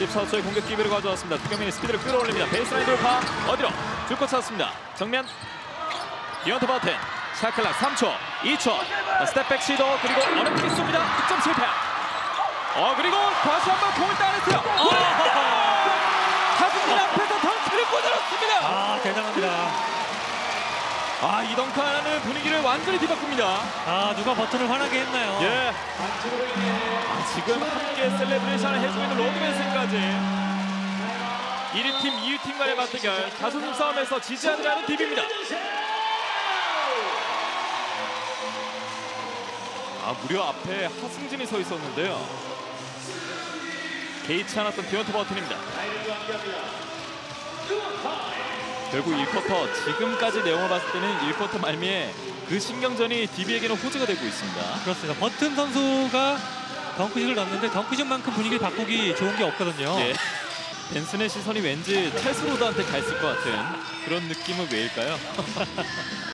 14초의 공격 기회를 가져왔습니다. 두경민이 스피드를 끌어올립니다. 베이스라인 돌파. 어디로? 줄곧 찾았습니다. 정면. 디언트 버튼. 샤클락 3초, 2초. 스텝백 시도 그리고 어렵게 쏩니다. 득점 실패. 그리고 다시 한번 공을 따냈어요. 하승민 앞에서 덩크를 꽂아놓습니다. 대단합니다. 이 덩크는 분위기를 완전히 뒤바꿉니다. 누가 버튼을 화나게 했나요? 예. 지금 함께 셀레브레이션을 해주고 있는 로드맨슨까지 1위팀, 2위팀 간의 맞대결. 자존심 싸움에서 지지 않으려는 DB입니다. 무려 앞에 하승진이 서 있었는데요. 개의치 않았던 디언트 버튼입니다. 결국 1쿼터, 지금까지 내용을 봤을 때는 1쿼터 말미에 그 신경전이 DB에게는 호재가 되고 있습니다. 그렇습니다. 버튼 선수가 덩크슛을 넣었는데 덩크슛만큼 분위기를 바꾸기 좋은 게 없거든요. 예. 벤슨의 시선이 왠지 찰스 로드한테 가 있을 것 같은 그런 느낌은 왜일까요?